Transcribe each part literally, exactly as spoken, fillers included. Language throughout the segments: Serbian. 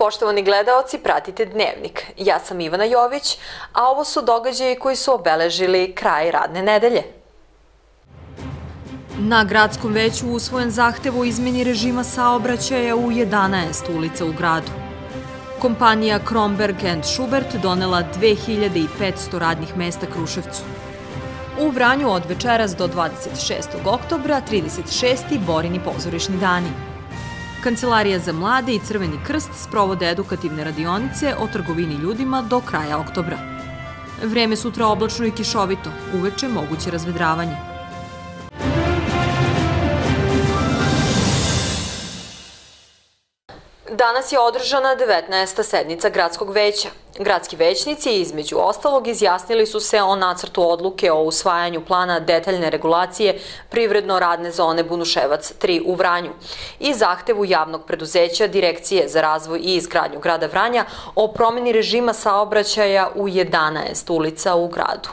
Poštovani gledaoci, pratite Dnevnik. Ja sam Ivana Jović, a ovo su događaji koji su obeležili kraj radne nedelje. Na gradskom veću usvojen zahtev o izmeni režima saobraćaja u jedanaest ulica u gradu. Kompanija Kromberg and Schubert donela dve hiljade petsto radnih mesta Kruševcu. U Vranju od večeras do dvadeset šestog oktobra, trideset šesti Borini pozorišni dani. Kancelarija za mlade i Crveni krst sprovode edukativne radionice o trgovini ljudima do kraja oktobra. Vreme sutra oblačno i kišovito, uveče moguće razvedravanje. Danas je održana devetnaesta sednica gradskog veća. Gradski većnici, između ostalog, izjasnili su se o nacrtu odluke o usvajanju plana detaljne regulacije privredno-radne zone Bunuševac tri u Vranju i zahtevu javnog preduzeća Direkcije za razvoj i izgradnju grada Vranja o promeni režima saobraćaja u jedanaest ulica u gradu.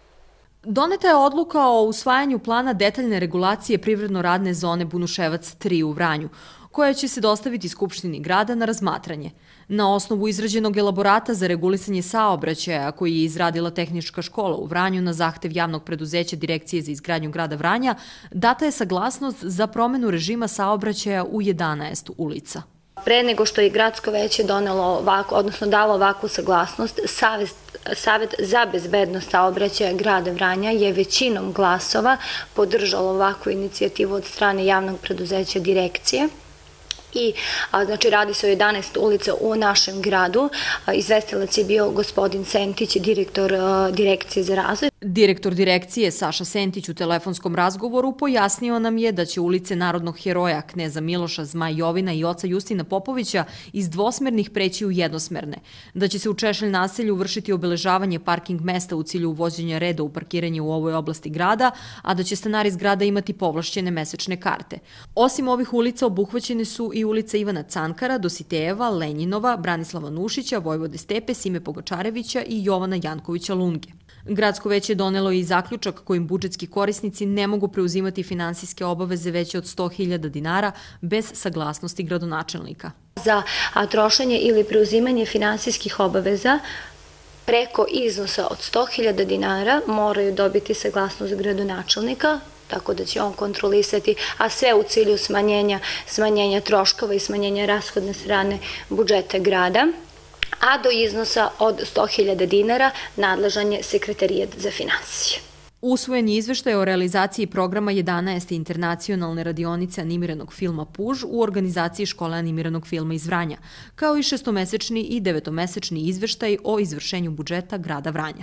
Doneta je odluka o usvajanju plana detaljne regulacije privredno-radne zone Bunuševac tri u Vranju, koja će se dostaviti Skupštini grada na razmatranje. Na osnovu izrađenog elaborata za regulisanje saobraćaja koji je izradila Tehnička škola u Vranju na zahtev javnog preduzeća Direkcije za izgradnju grada Vranja, data je saglasnost za promenu režima saobraćaja u jedanaest ulica. Pre nego što je gradsko veće donelo ovako, odnosno dalo ovakvu saglasnost, Savet za bezbednost saobraćaja grada Vranja je većinom glasova podržalo ovakvu inicijativu od strane javnog preduzeća Direkcije. I, znači, radi se o jedanaest ulica u našem gradu. Izvestilac je bio gospodin Sentić, direktor Direkcije za razvoj. Direktor Direkcije Saša Sentić u telefonskom razgovoru pojasnio nam je da će ulice narodnog heroja kneza Miloša Zmaj Jovina i oca Justina Popovića iz dvosmernih preći u jednosmerne, da će se u Češelj naselju vršiti obeležavanje parking mesta u cilju uvođenja reda u parkiranje u ovoj oblasti grada, a da će stanari zgrada imati povlašćene mesečne karte. Osim ovih ulica obuhvaćene su i ulica Ivana Cankara, Dositejeva, Lenjinova, Branislava Nušića, Vojvode Stepe, Sime Pogačarevića i Jovana Jankovića Lunge. Gradsko veće je donelo i zaključak kojim budžetski korisnici ne mogu preuzimati finansijske obaveze veće od sto hiljada dinara bez saglasnosti gradonačelnika. Za trošenje ili preuzimanje finansijskih obaveza preko iznosa od sto hiljada dinara moraju dobiti saglasnost gradonačelnika, tako da će on kontrolisati, a sve u cilju smanjenja, smanjenja troškova i smanjenja rashodne strane budžeta grada, a do iznosa od sto hiljada dinara nadležan je Sekretarijat za finansije. Usvojen je izveštaj o realizaciji programa jedanaeste internacionalne radionice animiranog filma Puž u organizaciji Škole animiranog filma iz Vranja, kao i šestomesečni i devetomesečni izveštaj o izvršenju budžeta grada Vranja.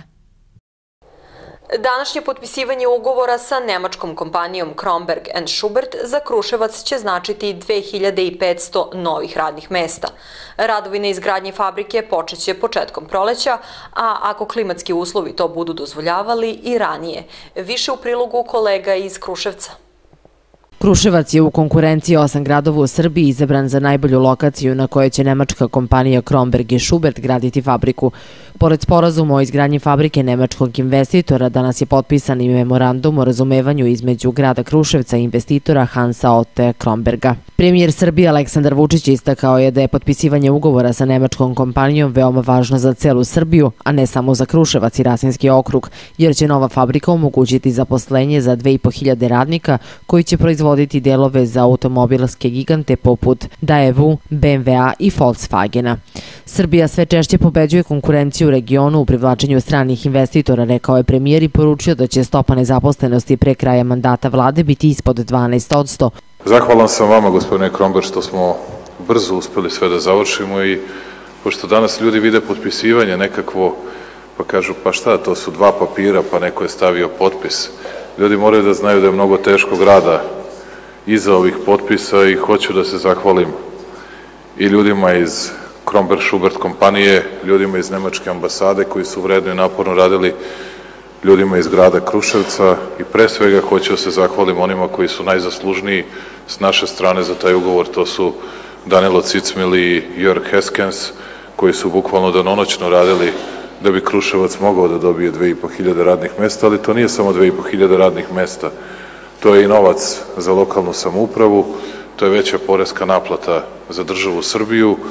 Današnje potpisivanje ugovora sa nemačkom kompanijom Kromberg and Schubert za Kruševac će značiti dve hiljade petsto novih radnih mesta. Radovi na izgradnji fabrike počeće početkom proleća, a ako klimatski uslovi to budu dozvoljavali i ranije. Više u prilogu kolega iz Kruševca. Kruševac je u konkurenciji osam gradova u Srbiji izabran za najbolju lokaciju na kojoj će nemačka kompanija Kromberg i Schubert graditi fabriku. Pored sporazuma o izgradnji fabrike nemačkog investitora, danas je potpisan i memorandum o razumevanju između grada Kruševca i investitora Hansa Otte Kromberga. Premijer Srbije Aleksandar Vučić istakao je da je potpisivanje ugovora sa nemačkom kompanijom veoma važno za celu Srbiju, a ne samo za Kruševac i Rasinski okrug, jer će nova fabrika omogućiti zaposlenje za dve i po hiljade radnika koji će proizvoditi delove za automobilske gigante poput Daewoo, be em ve a i Volkswagena. Srbija sve češće pobeđuje konkurenciju u regionu u privlačenju stranih investitora, rekao je premijer i poručio da će stopa nezaposlenosti pre kraja mandata vlade biti ispod dvanaest posto. Zahvalan sam vama, gospodine Kromberg, što smo brzo uspeli sve da završimo i pošto danas ljudi vide potpisivanje nekakvo, pa kažu pa šta, to su dva papira, pa neko je stavio potpis. Ljudi moraju da znaju da je mnogo teškog rada iza ovih potpisa i hoću da se zahvalim i ljudima iz Kromberg Schubert kompanije, ljudima iz Nemačke ambasade koji su vredno i naporno radili, ljudima iz grada Kruševca i pre svega hoću da se zahvalim onima koji su najzaslužniji s naše strane za taj ugovor, to su Danilo Cicmil i Jörg Heskens, koji su bukvalno danonoćno radili da bi Kruševac mogao da dobije dve i po hiljade radnih mesta, ali to nije samo dve i po hiljade radnih mesta, to je i novac za lokalnu samoupravu, to je veća poreska naplata za državu Srbiju,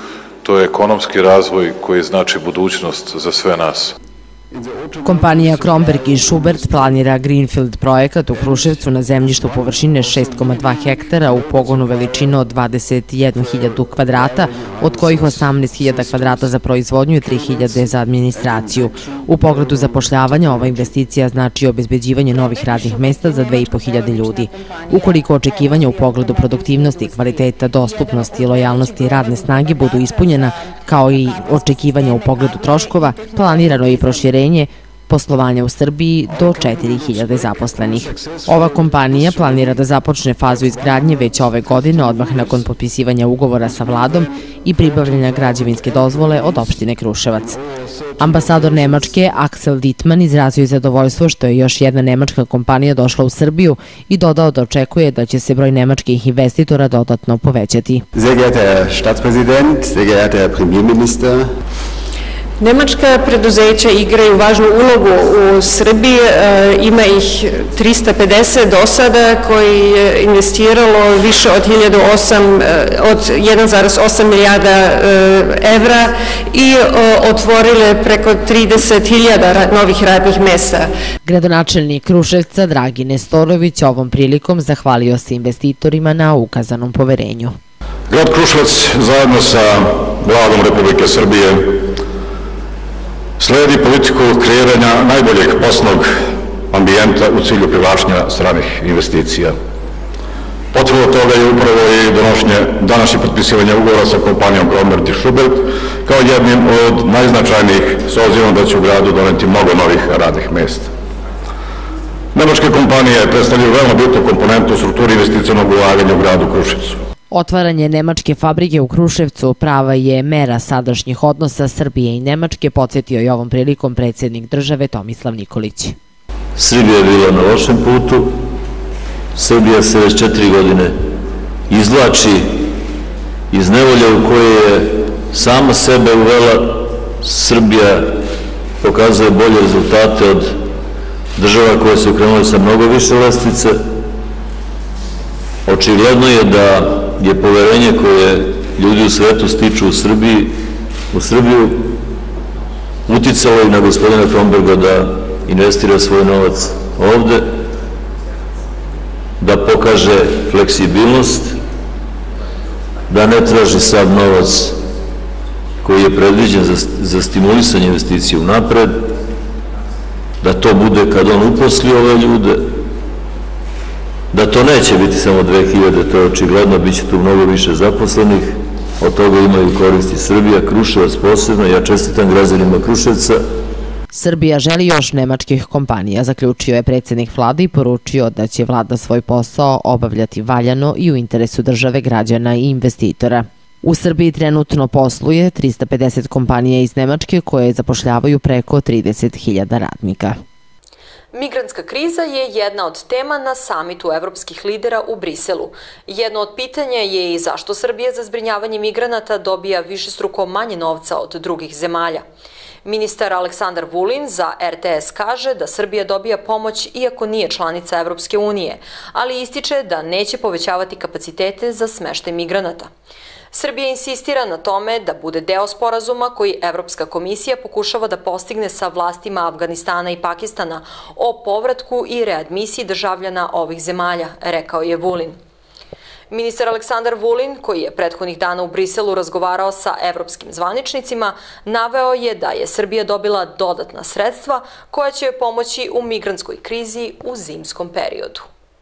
to je ekonomski razvoj koji znači budućnost za sve nas. Kompanija Kromberg i Schubert planira Greenfield projekat u Kruševcu na zemljištu površine šest zarez dva hektara u pogonu veličine od dvadeset jednu hiljadu kvadrata, od kojih osamnaest hiljada kvadrata za proizvodnju i tri hiljade za administraciju. U pogledu zapošljavanja ova investicija znači obezbeđivanje novih radnih mesta za dve i po hiljade ljudi. Ukoliko očekivanja u pogledu produktivnosti, kvaliteta, dostupnosti i lojalnosti radne snage budu ispunjena, kao i očekivanja u pogledu troškova, planirano je i proširenje poslovanja u Srbiji do četiri hiljade zaposlenih. Ova kompanija planira da započne fazu izgradnje već ove godine, odmah nakon potpisivanja ugovora sa vladom i pribavljanja građevinske dozvole od opštine Kruševac. Ambasador Nemačke Axel Dittmann izrazio je zadovoljstvo što je još jedna nemačka kompanija došla u Srbiju i dodao da očekuje da će se broj nemačkih investitora dodatno povećati. Sehr geehrter Herr Staatspräsident, sehr geehrter Herr Premierminister, Nemačka preduzeća igraju važnu ulogu u Srbiji, ima ih trista pedeset do sada koji je investiralo više od jedan zarez osam milijarda evra i otvorile preko trideset hiljada novih radnih mesta. Gradonačelnik Kruševca Dragi Nestorović ovom prilikom zahvalio se investitorima na ukazanom poverenju. Grad Kruševac zajedno sa Vladom Republike Srbije sledi politiku kreiranja najboljeg poslovnog ambijenta u cilju privlačenja stranih investicija. Potvrda toga je upravo i donošenje današnje potpisivanje ugovora sa kompanijom Kromberg i Schubert kao jednim od najznačajnijih, s obzirom da će u gradu doneti mnogo novih radnih mesta. Nemačke kompanije predstavljaju veoma bitnu komponentu u strukturi investicionog ulaganja u gradu Kruševcu. Otvaranje nemačke fabrike u Kruševcu prava je mera sadašnjih odnosa Srbije i Nemačke, podsjetio je ovom prilikom predsjednik države Tomislav Nikolić. Srbija je bila na lošem putu, Srbija se već četiri godine izvlači iz nevolja u koje je sama sebe uvela. Srbija pokazuje bolje rezultate od država koje su krenule sa mnogo više lestvice. Očigledno je da je poverenje koje ljudi u svetu stiču u Srbiji, u Srbiju uticalo i na gospodina Kromberga da investira svoj novac ovde, da pokaže fleksibilnost, da ne traži sav novac koji je predviđen za, za stimulisanje investicije unapred, da to bude kad on uposli ove ljude, da to neće biti samo dve hiljade, to je očigledno, bit će tu mnogo više zaposlenih, od toga imaju koristi Srbija, Kruševac posebno, ja čestitam građanima Kruševca. Srbija želi još nemačkih kompanija, zaključio je predsjednik vlade i poručio da će vlada svoj posao obavljati valjano i u interesu države, građana i investitora. U Srbiji trenutno posluje trista pedeset kompanija iz Nemačke koje zapošljavaju preko trideset hiljada radnika. Migrantska kriza je jedna od tema na samitu evropskih lidera u Briselu. Jedno od pitanja je i zašto Srbija za zbrinjavanje migranata dobija višestruko manje novca od drugih zemalja. Ministar Aleksandar Vulin za er te es kaže da Srbija dobija pomoć iako nije članica Evropske unije, ali ističe da neće povećavati kapacitete za smeštaj migranata. Srbija insistira na tome da bude deo sporazuma koji Evropska komisija pokušava da postigne sa vlastima Afganistana i Pakistana o povratku i readmisiji državljana ovih zemalja, rekao je Vulin. Ministar Aleksandar Vulin, koji je prethodnih dana u Briselu razgovarao sa evropskim zvaničnicima, naveo je da je Srbija dobila dodatna sredstva koja će joj pomoći u migrantskoj krizi u zimskom periodu.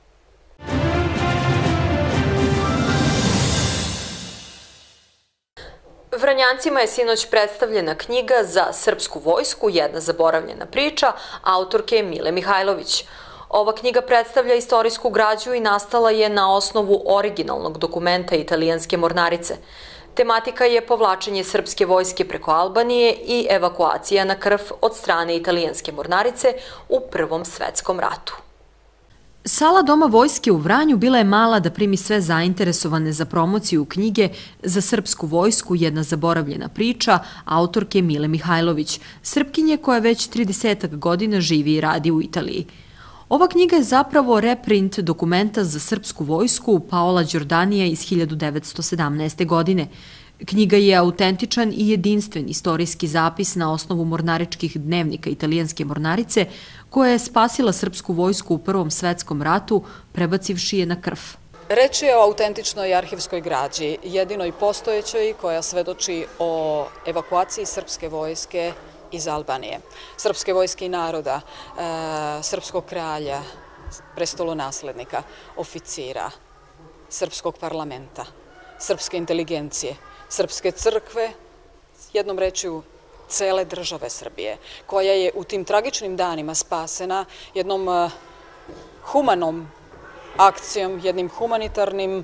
Vranjancima je sinoć predstavljena knjiga za srpsku vojsku, jedna zaboravljena priča, autorke Mile Mihajlović. Ova knjiga predstavlja istorijsku građu i nastala je na osnovu originalnog dokumenta italijanske mornarice. Tematika je povlačenje srpske vojske preko Albanije i evakuacija na krv od strane italijanske mornarice u Prvom svetskom ratu. Sala Doma vojske u Vranju bila je mala da primi sve zainteresovane za promociju knjige za srpsku vojsku, jedna zaboravljena priča, autorke Mile Mihajlović, Srpkinje koja već tridesetak godina živi i radi u Italiji. Ova knjiga je zapravo reprint dokumenta za srpsku vojsku Paola Đordanija iz hiljadu devetsto sedamnaeste. godine. Knjiga je autentičan i jedinstven istorijski zapis na osnovu mornaričkih dnevnika italijanske mornarice, koja je spasila srpsku vojsku u Prvom svetskom ratu, prebacivši je na krv. Reč je o autentičnoj arhivskoj građi, jedinoj postojećoj koja svedoči o evakuaciji srpske vojske iz Albanije, srpske vojske i naroda, srpskog kralja, prestolonaslednika, oficira, srpskog parlamenta, srpske inteligencije, srpske crkve, jednom rečju cele države Srbije, koja je u tim tragičnim danima spasena jednom humanom akcijom, jednim humanitarnim,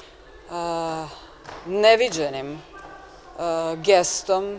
neviđenim gestom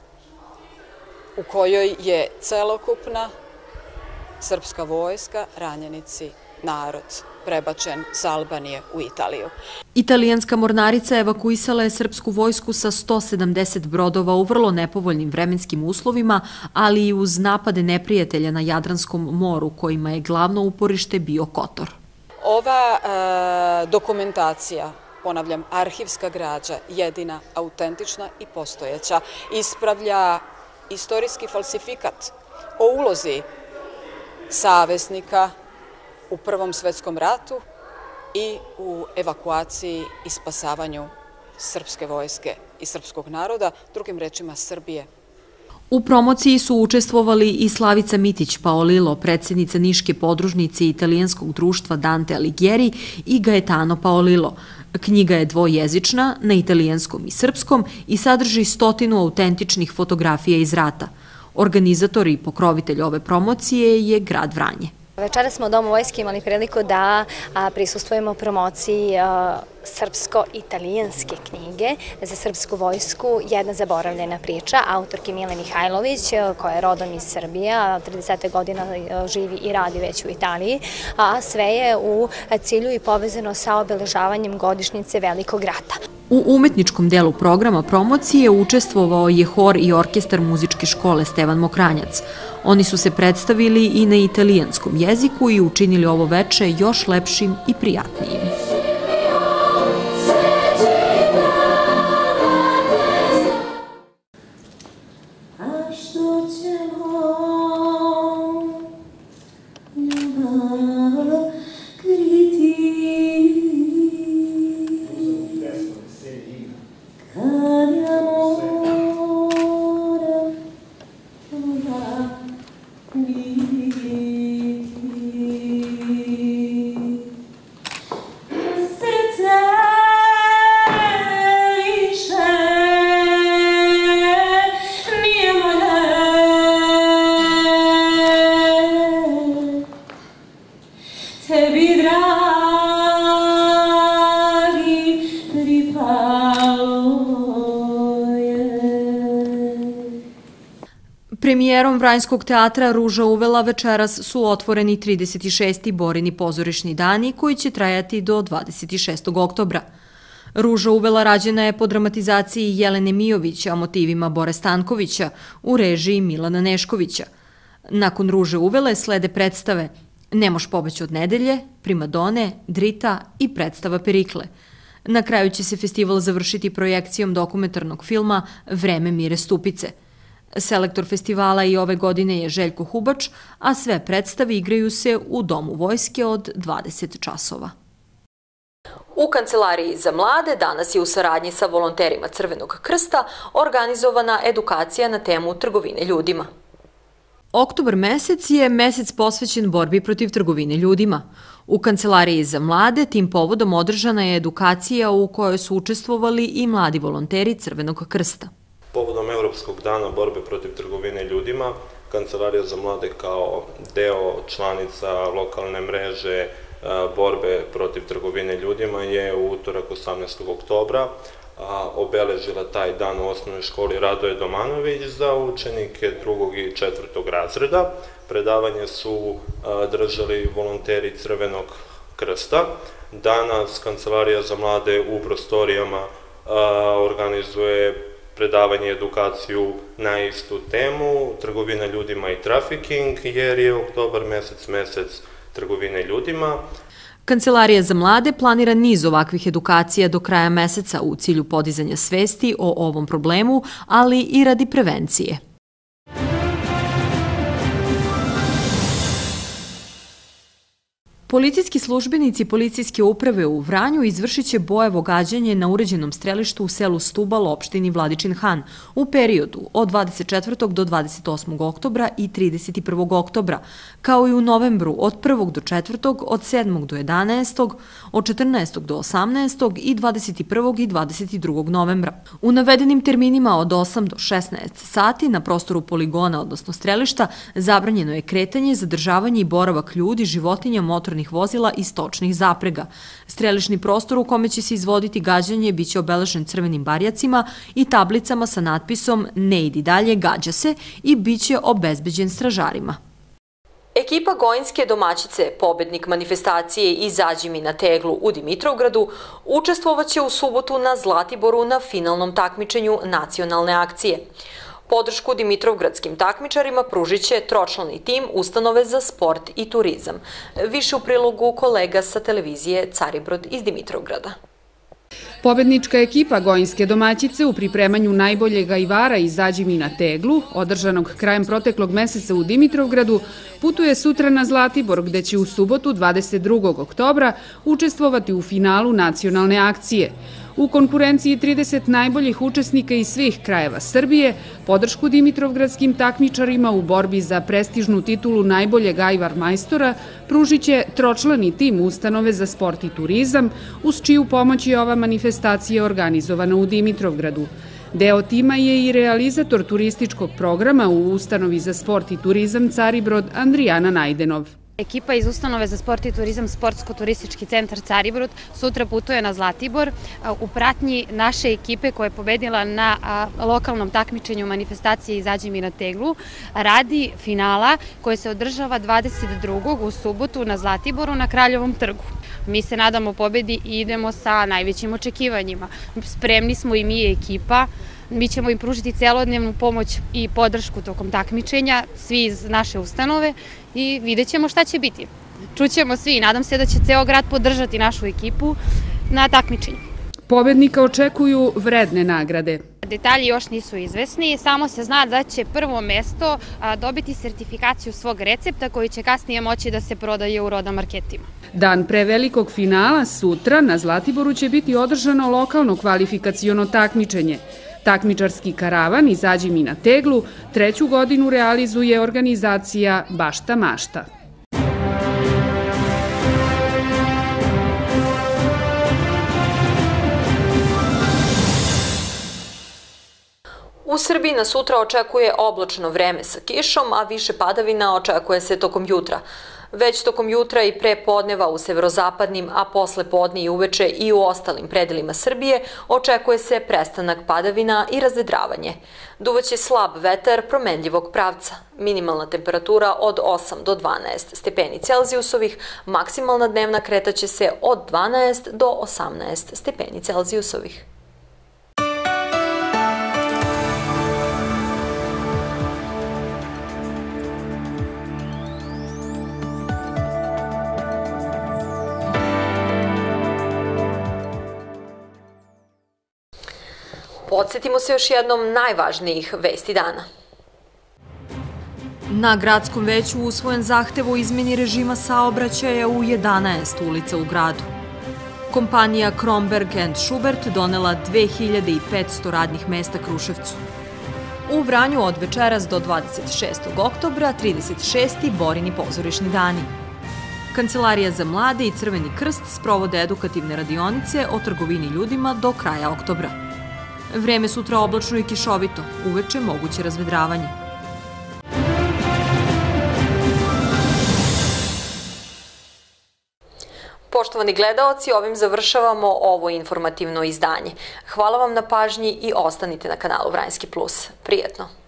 u kojoj je celokupna srpska vojska, ranjenici, narod prebačen sa Albanije u Italiju. Italijanska mornarica evakuisala je srpsku vojsku sa sto sedamdeset brodova u vrlo nepovoljnim vremenskim uslovima, ali i uz napade neprijatelja na Jadranskom moru, kojima je glavno uporište bio Kotor. Ova dokumentacija, ponavljam, arhivska građa, jedina, autentična i postojeća, ispravlja istorijski falsifikat o ulozi saveznika u Prvom svetskom ratu i u evakuaciji i spasavanju srpske vojske i srpskog naroda, drugim rečima Srbije. U promociji su učestvovali i Slavica Mitić Paolillo, predsjednica Niške podružnice italijanskog društva Dante Alighieri, i Gaetano Paolillo. Knjiga je dvojezična, na italijanskom i srpskom, i sadrži stotinu autentičnih fotografija iz rata. Organizator i pokrovitelj ove promocije je grad Vranje. Večeras smo u Domu vojske imali priliku da prisustvujemo promociji srpsko-italijanske knjige za srpsku vojsku, jedna zaboravljena priča, autorke Mile Mihajlović, koja je rodom iz Srbije, a trideset godina živi i radi već u Italiji, a sve je u cilju i povezano sa obeležavanjem godišnjice Velikog rata. U umetničkom delu programa promocije učestvovao je hor i orkestar muzičke škole Stevan Mokranjac. Oni su se predstavili i na italijanskom jeziku i učinili ovo veče još lepšim i prijatnijim. Premijerom Vranjskog teatra Ruža uvela večeras su otvoreni trideset šesti Borini pozorišni dani koji će trajati do dvadeset šestog oktobra. Ruža uvela rađena je po dramatizaciji Jelene Mijovića, motivima Bore Stankovića, u režiji Milana Neškovića. Nakon Ruže uvele slede predstave Nemoš pobeći od nedelje, Primadone, Drita i predstava Perikle. Na kraju će se festival završiti projekcijom dokumentarnog filma Vreme Mire Stupice. Selektor festivala i ove godine je Željko Hubač, a sve predstave igraju se u Domu vojske od dvadeset časova. U Kancelariji za mlade danas je u saradnji sa volonterima Crvenog krsta organizovana edukacija na temu trgovine ljudima. Oktobar mesec je mesec posvećen borbi protiv trgovine ljudima. U Kancelariji za mlade tim povodom održana je edukacija u kojoj su učestvovali i mladi volonteri Crvenog krsta. Povodom Evropskog dana borbe protiv trgovine ljudima, Kancelarija za mlade kao deo članica lokalne mreže borbe protiv trgovine ljudima je u utorak osamnaestog oktobra obeležila taj dan u osnovnoj školi Radoje Domanović za učenike drugog i četvrtog razreda. Predavanje su držali volonteri Crvenog krsta. Danas Kancelarija za mlade u prostorijama organizuje predavanje i edukaciju na istu temu, trgovina ljudima i trafiking, jer je oktobar mesec, mesec trgovine ljudima. Kancelarija za mlade planira niz ovakvih edukacija do kraja meseca u cilju podizanja svesti o ovom problemu, ali i radi prevencije. Policijski službenici policijske uprave u Vranju izvršit će bojevo gađanje na uređenom strelištu u selu Stubal, opštini Vladičin Han, u periodu od dvadeset četvrtog do dvadeset osmog oktobra i trideset prvog oktobra, kao i u novembru od prvog do četvrtog, od sedmog do jedanaestog, od četrnaestog do osamnaestog i dvadeset prvog i dvadeset drugog novembra. U navedenim terminima od osam do šesnaest sati na prostoru poligona, odnosno strelišta, zabranjeno je kretanje, zadržavanje i boravak ljudi, životinja, motornih vozila i stočnih zaprega. Strelišni prostor u kome će se izvoditi gađanje biće obeležen crvenim barjacima i tablicama sa natpisom "Ne idi dalje, gađa se" i biće obezbeđen stražarima. Ekipa Gojinske domaćice, pobednik manifestacije "Izađi mi na teglu" u Dimitrovgradu, učestvovaće u subotu na Zlatiboru na finalnom takmičenju nacionalne akcije. Podršku dimitrovgradskim takmičarima pružit će tročlani tim Ustanove za sport i turizam. Više u prilogu kolega sa televizije Caribrod iz Dimitrovgrada. Pobednička ekipa Gojinske domaćice u pripremanju najboljeg ajvara "Izađi mi na teglu", održanog krajem proteklog meseca u Dimitrovgradu, putuje sutra na Zlatibor, gde će u subotu dvadeset drugog oktobra učestvovati u finalu nacionalne akcije. U konkurenciji trideset najboljih učesnika iz svih krajeva Srbije, podršku dimitrovgradskim takmičarima u borbi za prestižnu titulu najboljeg ajvar majstora pružit će tročlani tim Ustanove za sport i turizam, uz čiju pomoć je ova manifestacija organizovana u Dimitrovgradu. Deo tima je i realizator turističkog programa u Ustanovi za sport i turizam Caribrod Andrijana Najdenov. Ekipa iz Ustanove za sport i turizam Sportsko-turistički centar Caribrod sutra putuje na Zlatibor u pratnji naše ekipe koja je pobedila na lokalnom takmičenju manifestacije "Izađi mi na teglu" radi finala koje se održava dvadeset drugog u subotu na Zlatiboru na Kraljevom trgu. Mi se nadamo pobedi i idemo sa najvećim očekivanjima. Spremni smo i mi ekipa. Mi ćemo im pružiti celodnevnu pomoć i podršku tokom takmičenja, svi iz naše ustanove, i vidjet ćemo šta će biti. Čućemo svi i nadam se da će ceo grad podržati našu ekipu na takmičenju. Pobednika očekuju vredne nagrade. Detalji još nisu izvesni, samo se zna da će prvo mesto dobiti sertifikaciju svog recepta koji će kasnije moći da se prodaje u Roda marketima. Dan pre velikog finala, sutra, na Zlatiboru će biti održano lokalno kvalifikaciono takmičenje. Takmičarski karavan "Izađi mi na teglu" treću godinu realizuje organizacija Bašta mašta. U Srbiji nas sutra očekuje oblačno vreme sa kišom, a više padavina očekuje se tokom jutra. Već tokom jutra i pre podneva u severozapadnim, a posle podne i uveče i u ostalim predelima Srbije očekuje se prestanak padavina i razvedravanje. Duvaće slab vetar promenljivog pravca. Minimalna temperatura od osam do dvanaest stepeni Celzijusovih, maksimalna dnevna kretaće se od dvanaest do osamnaest stepeni Celzijusovih. Podsjetimo se još jednom najvažnijih vesti dana. Na gradskom veću usvojen zahtev o izmeni režima saobraćaja u jedanaest ulica u gradu. Kompanija Kromberg and Schubert donela dve hiljade petsto radnih mesta Kruševcu. U Vranju od večeras do dvadeset šestog oktobra, trideset šesti Borini pozorišni dani. Kancelarija za mlade i Crveni krst sprovode edukativne radionice o trgovini ljudima do kraja oktobra. Vreme sutra oblačno i kišovito, uveče moguće razvedravanje. Poštovani gledaoci, ovim završavamo ovo informativno izdanje. Hvala vam na pažnji i ostanite na kanalu Vranjski plus. Prijetno!